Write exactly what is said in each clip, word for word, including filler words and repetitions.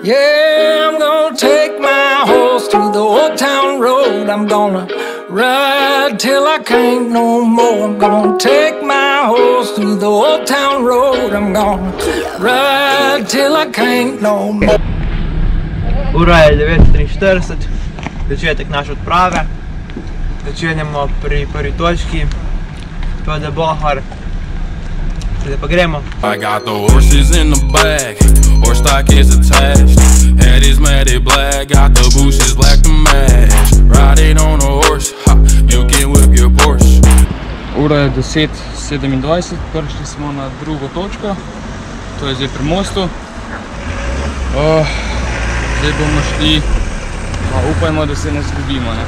Yeah, I'm gonna take my horse to the old town road. I'm gonna ride till I can't no more. I'm gonna take my horse to the old town road. I'm gonna ride till I can't no more. Ura je devet triinštirideset, začetek naše odprave. Začenjamo pri prvi točki, to je Bohar. Zdaj pa gremo. I got the horses in the back, horse stock is attached. Head is matted black, got the bushes black to match. Riding on a horse, ha, you can whip your Porsche. Ura je deset sedemindvajset, prišli smo na drugo točko, to je zdaj pri mostu. Oh, zdaj bomo šli, pa upajmo, da se ne zgubimo, ne?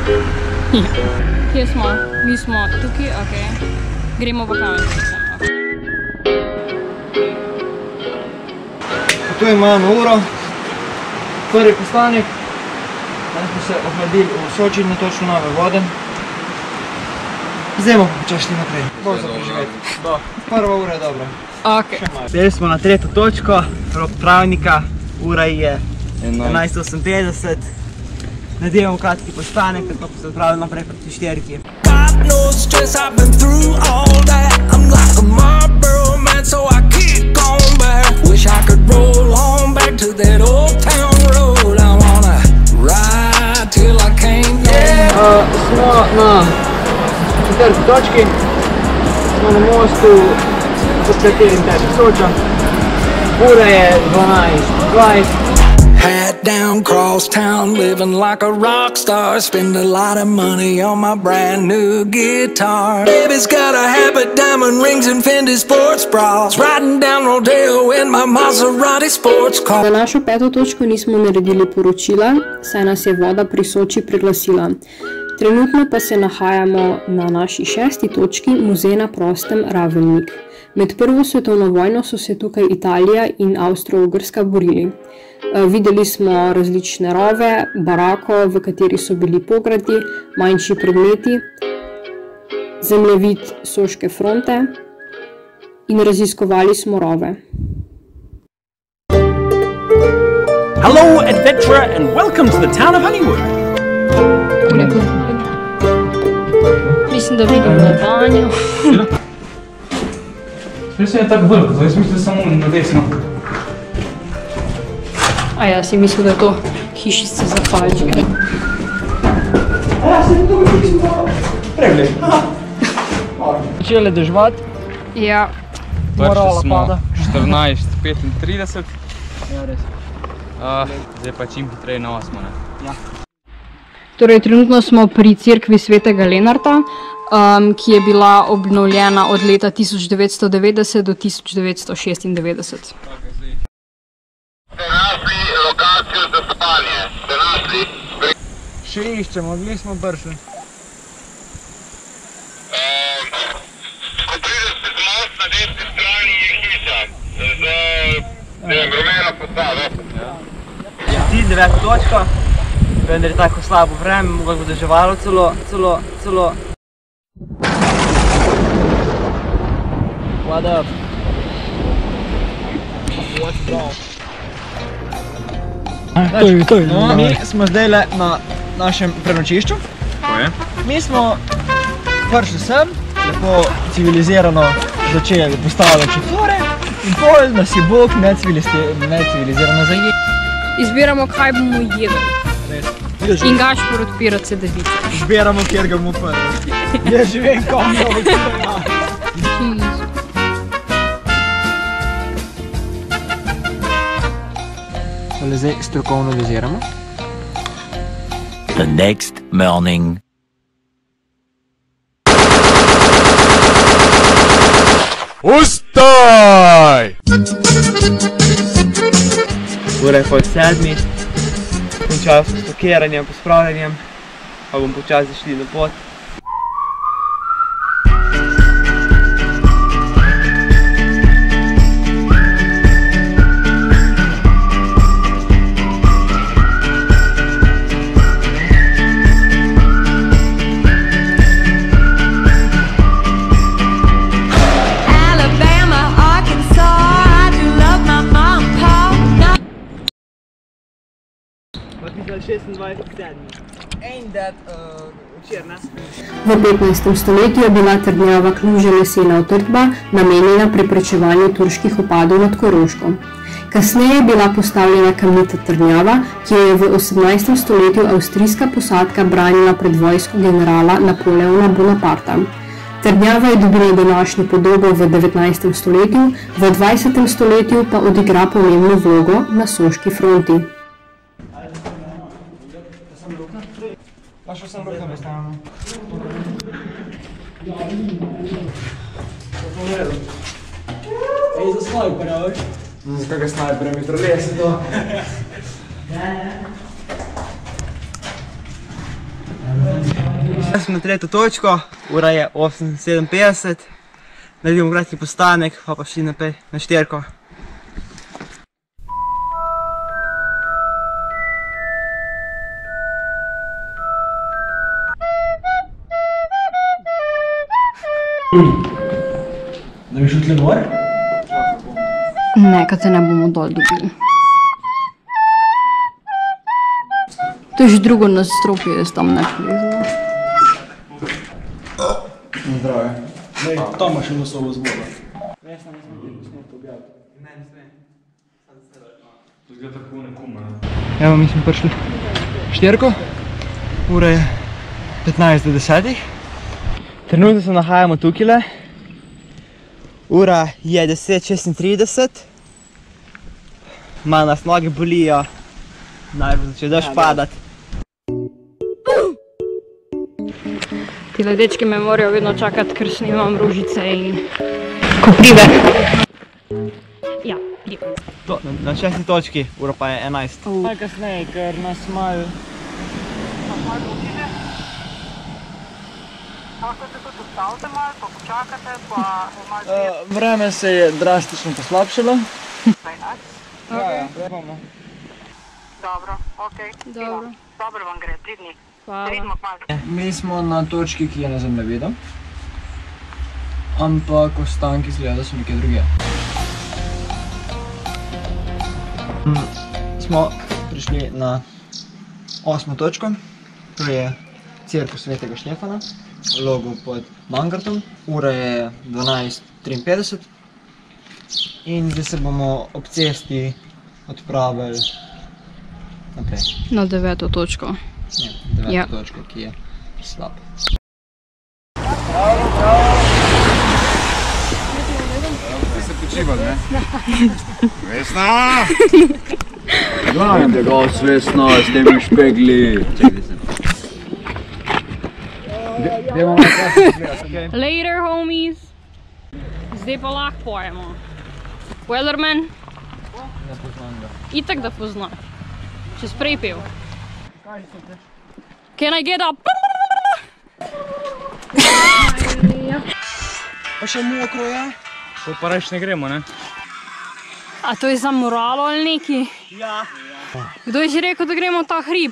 Kje smo? Mi smo tukaj, ok. Gremo v kamen. Tu imamo uro, prvi postanek. Danes smo se ohladili v Soči na točno nove vode. Zdaj bomo počasi šli naprej. Bolj za preživeti. Prva ura je dobra. Ok. Zdaj smo na tretjo točko, rok pravnika. Ura je enajst oseminpetdeset. Nadevamo kratki postanek, tako se odpravljamo naprej proti štirki. God knows stress I've been through all that. I'm like a Marlboro man, so I keep going back. Wish I could roll on back to that old town road. I wanna ride till I can't no more. Smo na četrti točki, smo na mostu, pod katerim teče Soča. Ura je dvanajst dvajset. Hat down, cross town, living like a rock star. Spend a lot of money on my brand new guitar. Baby's got a habit, diamond rings and Fendi sports bras. Riding down Rodeo in my Maserati sports car. Za našo peto točko nismo naredili poročila, saj nas je voda pri Soči priglasila. Trenutno pa se nahajamo na naši šesti točki, muzej na prostem Ravelnik. Med prvo svetovno vojno so se tukaj Italija in Avstro-Ogrska borili. Videli smo različne rove, barako, v kateri so bili pogradi, manjši predmeti, zemljevid Soške fronte in raziskovali smo rove. Hello, adventurer, and welcome to the town of Honeywood. Mislim, da vidim na banjo. Mislim, je tako veliko, zdaj mislim samo na desno. A ja si mislil, da je to hišica za palčke. Ja, se mi to mislim, da pregled. Začeli deževati. Ja. Prišli smo štirinajst petintrideset. Ja, res. Zdaj pa čim hitreje na osmo, ne? Ja. Torej, trenutno smo pri cerkvi svetega Lenarta, ki je bila obnovljena od leta tisoč devetsto devetdeset do tisoč devetsto šestindevetdeset. Ste našli lokacijo za spanje? Ste našli? Še iščemo, gli smo bršli. Ko pridete z most, na desni strani je hiša. Z rumeno postavo. Ti deveta točka, vendar je tako slabo vreme, mogoče bo deževalo celo, celo, celo. What up? What's wrong? To je, to je. No, mi smo zdaj na našem prenočišču. Mi smo prišli sem, lepo civilizirano začeli postavljati četvore in pol nas je Bog necivilizirano zajel. Izbiramo, kaj bomo jedli. In Gašper odpira cedevite. Izbiramo, kjer ga bomo prvi. Jaz že vem, kam bomo prvi. Ali zdaj strokovno doziramo? The next morning. Ustaj! Ura je pol sedmih, končal s stokiranjem, pospravljanjem, pa bom počasi šli na pot. V petnajstem stoletju je bila trdnjava Kluže lesena utrdba, namenjena preprečevanju turških vpadov nad Koroško. Kasneje je bila postavljena kamnita trdnjava, ki jo je v osemnajstem stoletju avstrijska posadka branila pred vojsko generala Napoleona Bonaparta. Trdnjava je dobila današnjo podobo v devetnajstem stoletju, v dvajsetem stoletju pa odigra pomembno vlogo na Soški fronti. Pašel sem ruka bestavno. Ej, za snajperja, veš? Za kakaj snajperja, mitrolje se to. Smo na tretjo točko, ura je osem sedeminpetdeset. Naredimo kratki postanek, pa pa šli naprej na štirko. Da bi šli gor? Ne, kad se ne bomo dol dobili. To je že drugo nadstropje, jaz tam ne plezala. Zdravje. Daj, tam imaš eno sobo zboga. Vesna, ne smem ti posneti objaviti. Ne, ne smem. To zgleda tako nekuma. Evo, mi smo prišli štirko. Ura je petnajst do desetih. Trenutno se nahajamo tukajle. Ura je deset šestintrideset. Malo nas noge bolijo. Najbolj začne dež padati. Tile dečki me morajo vedno čakati, ker snimam rožice in koprive. Ja, lijep. Na šesti točki, ura pa je enajst. Malo kasneje, ker nas malo... Lahko se tudi ustavite malo, pa počakate, pa malo... Vreme se je drastično poslabšalo. Ja, ja, bomo. Dobro, okej. Dobro. Dobro vam gre, pridni. Hvala. Vidimo kmalu. Mi smo na točki, ki je na zemljevidu. Ampak ostanki izgleda, da so nekje druge. Smo prišli na osmo točko. To je Cerkev Svetega Štefana, logo pod Mangartom. Ura je dvanajst triinpetdeset. In zdaj se bomo ob cesti odpravili naprej. Na deveto točko. Ne, deveto Ja. točko, ki je slab. Se počivali, ne? Vesna! Gledam te ga Vesna, s temi špegli. Čekaj se. Later, homies. Zdaj pa lahko pojemo. Weatherman? Ne poznam ga. Itak da pozna. Če sprej pel. Can I get up? Pa še mokro je? To pa reč ne gremo, ne? A to je za moralo ali neki? Ja. Kdo je že rekel, da gremo v ta hrib?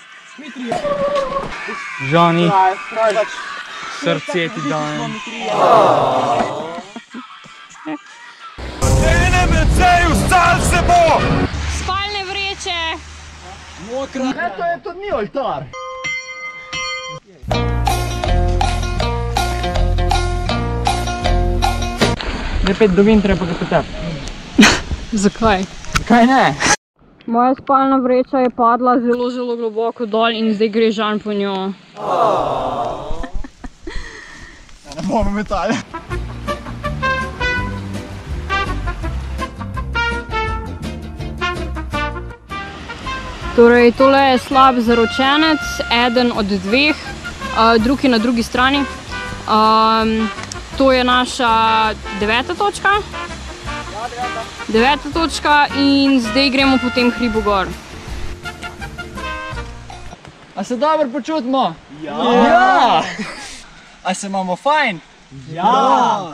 Žani, Traj, pač. srce ti dajem. Spalne vreče! Mokra. Ne, to je, to ni oltar. Gre pet do vintra, pa ga potep. Zakaj? Kaj ne? Moja spalna vreča je padla zelo, zelo globoko dol in zdaj gre Žan po njo. Ne bomo metali. Torej, tole je slab zaročenec, eden od dveh, uh, drugi na drugi strani. Um, to je naša deveta točka. Deveta točka in zdaj gremo po tem hribu gor. A se dobro počutimo? Ja. Ja. A se imamo fajn? Ja.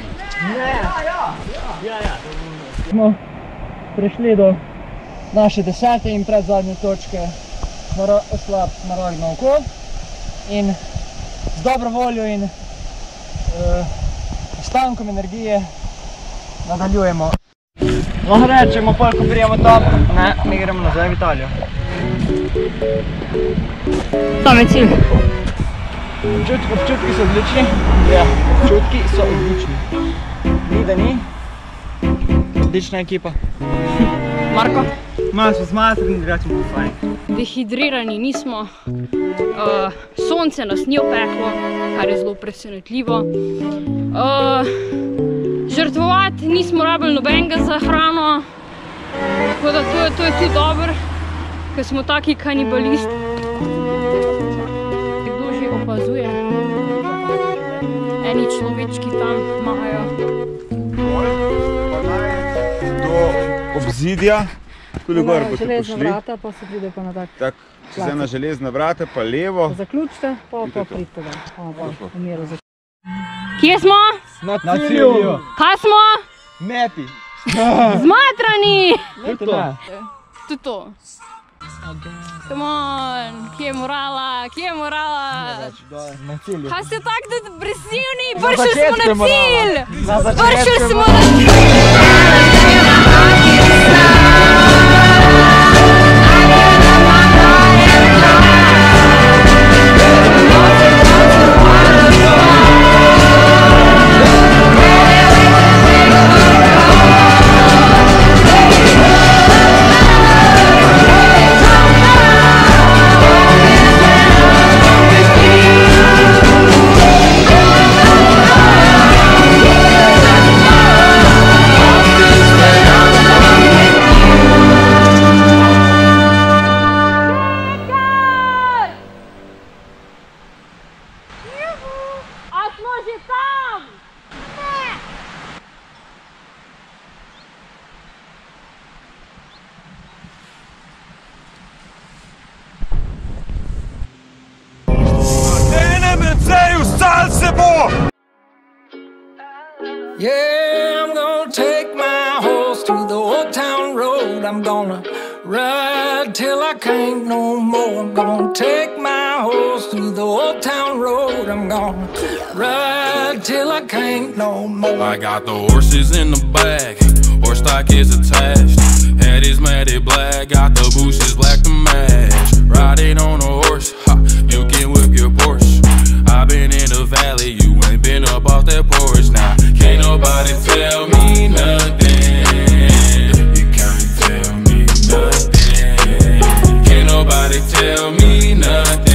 Smo prišli do naše desete in predzadnje točke slab smaragdno oko. In z dobro voljo in uh, ostankom energije nadaljujemo. Lahko rečemo, pol, ko prijemo tam, ne, mi gremo nazaj v Italijo. Tam je cilj. Občutki, občutki so odlični. Ja, občutki so odlični. Ni da ni. Odlična ekipa. Marko? Malo smo zmatrani, drugače bo fajn. Dehidrirani nismo. Uh, sonce nas ni opeklo, kar je zelo presenetljivo. Uh, žrtvovati nismo rabili nobenega za hrano. Tako da to je, to je tudi dobro, ker smo taki kanibalisti. Kdo že opazuje? Eni človečki tam mahajo. Do obzidja, tudi gor boste pošli. Železna vrata, pa se pride pa na tak. Tak, čez ena železna vrata, pa levo. Zaključite, pa pa pridite da. Pa pa v miru začeti. Kje smo? Na cilju. Kaj smo? Meti. Zmatrani! Tudi to. Tudi to. Come on, kje je morala, kje je morala? Na cilju. Kaj ste tako depresivni? Prišli smo na cilj! Na začetku Prišli je smo morala. na cilj! Yeah, I'm gonna take my horse to the old town road. I'm gonna ride till I can't no more. I'm gonna take my horse to the old town road. I'm gonna ride till I can't no more. I got the horses in the back, horse stock is attached. Head is matted black, got the bushes black to match. Riding on a horse, ha, you can whip your Porsche. I've been in the valley, you ain't been up off that porch. Now, can't nobody tell me nothing. You can't tell me nothing. Can't nobody tell me nothing.